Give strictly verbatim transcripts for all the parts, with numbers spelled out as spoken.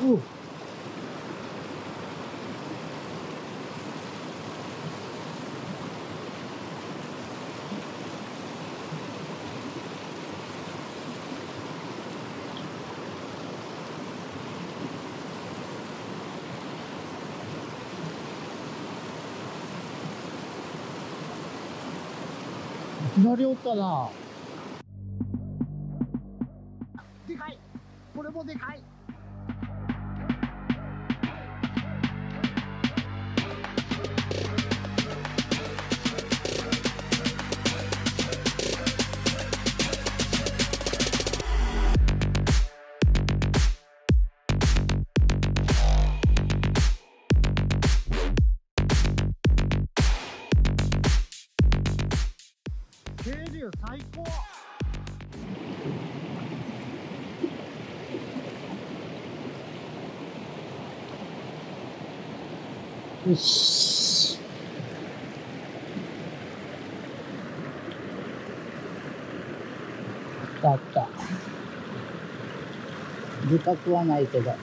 う左おったな。でかい。これもでかい。渓流最高。よし。あったあった。でかくはないけど。はい。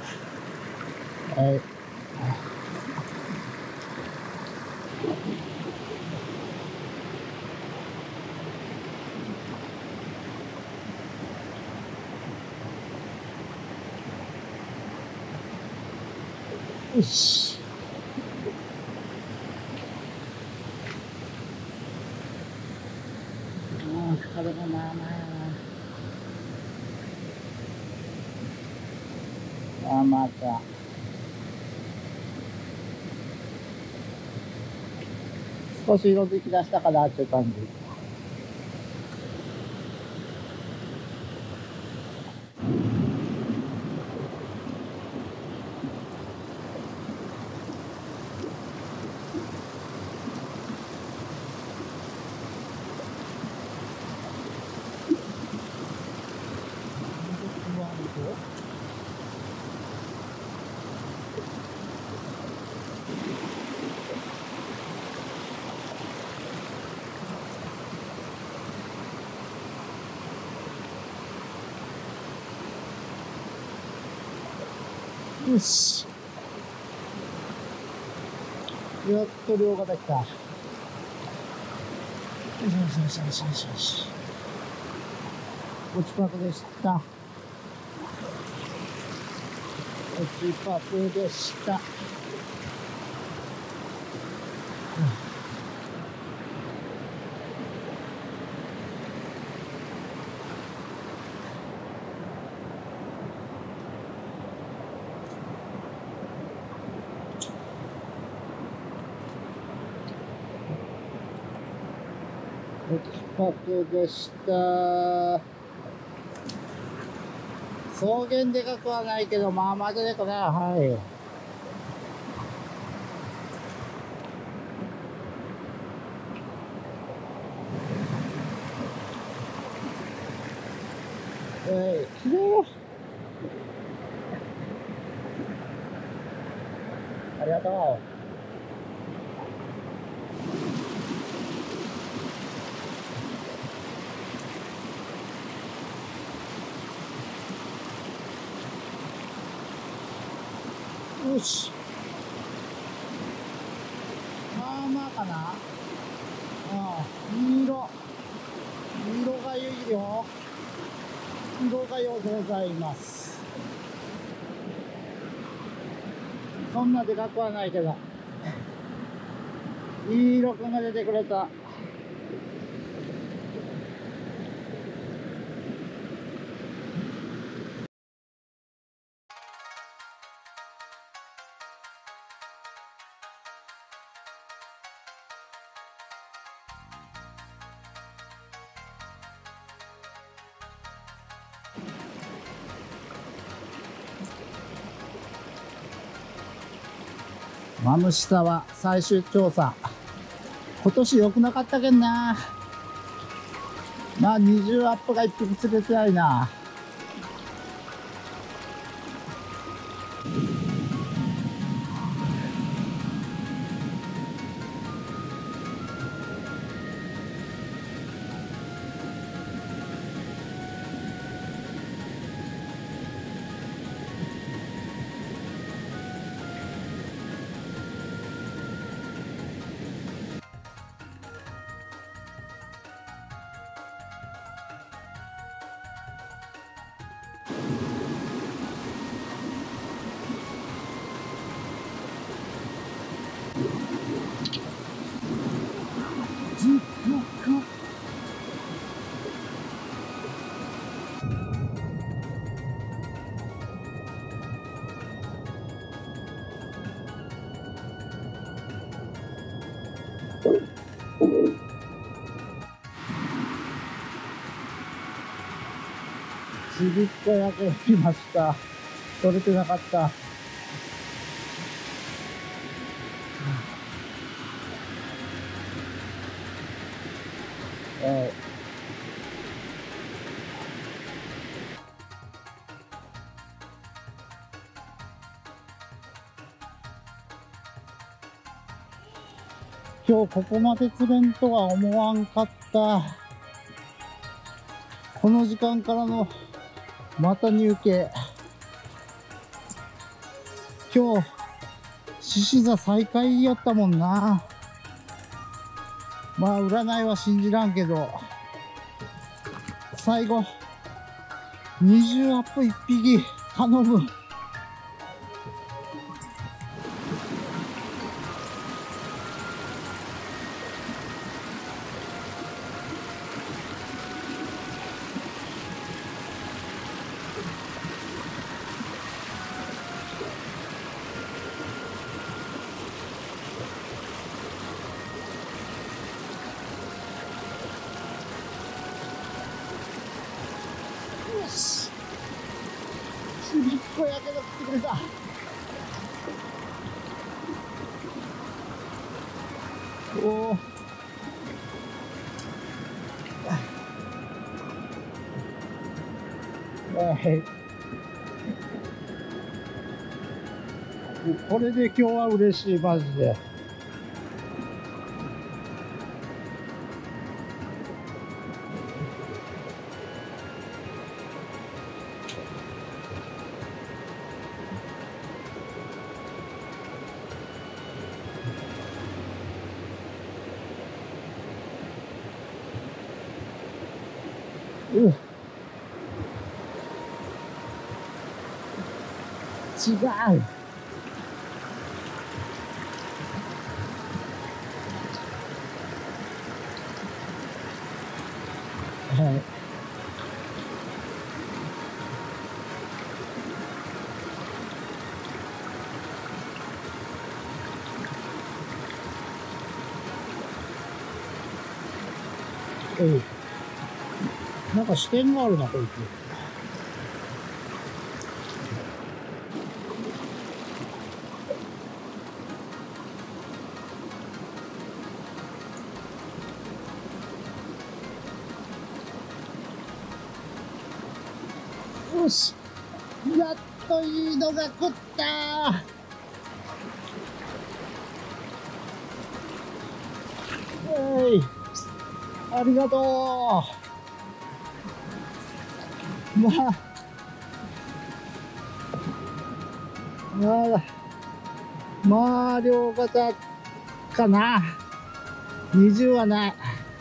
よし。ああ、これもまあまあやな。まあまあか。少し色づき出したかなっていう感じ。よし。やっと量ができた。よしよしよしよしよしよし。お近くでした。お近くでした。お近くでした。草原でかくはないけど、まあまあでかな。はい。えい、きれい。ありがとう。よし。まあまあかな。ああ、いい色。色がいいよ。色がようございます。そんなでかくはないけど。いい色が出てくれた。マムシ沢最終調査。今年良くなかったけんな。まあにじゅうアップが一匹釣れてないな。 地獄。ちびっこ焼けきました。取れてなかった。はい。今日ここまで釣れんとは思わんかった。この時間からのまた入慶。今日獅子座再開やったもんな。まあ占いは信じらんけど、最後にじゅうアップいっぴき頼む。よし、ちびっこやけど食ってくれた。おー、はい、これで今日は嬉しい、マジで。うっ、違う。はい。えい。なんか視点があるな、こいつ。よし、やっといいのが食ったー。えい、ありがとう。まあ、まあ、まあ、両肩かな。にじゅうはない。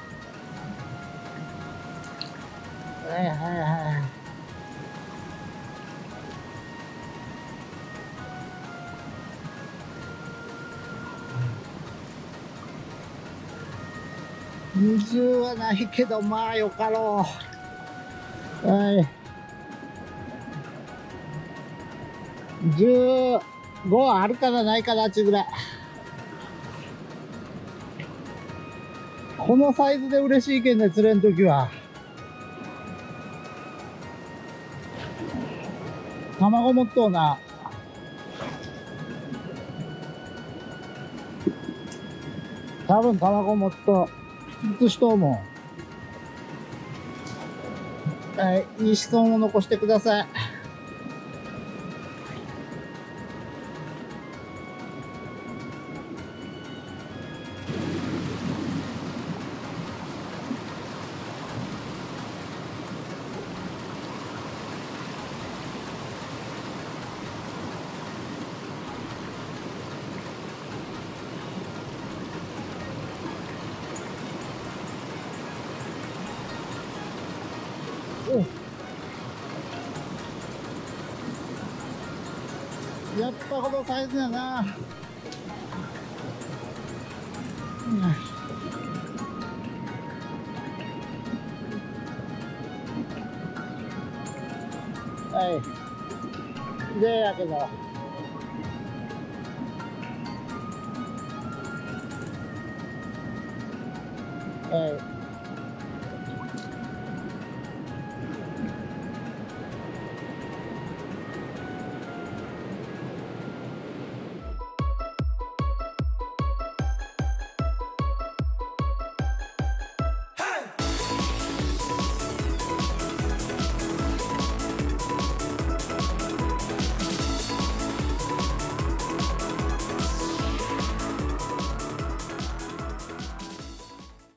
はいはいはい。にじゅうはないけど、まあよかろう。はい。じゅうごはあるかなないかなっちゅうぐらい。このサイズで嬉しいけんね、釣れんときは。卵持っとうな。多分卵持っとう。映しとうもん。はい、いい子孫を残してください。やっぱこのサイズやな。 はい綺麗やけどはい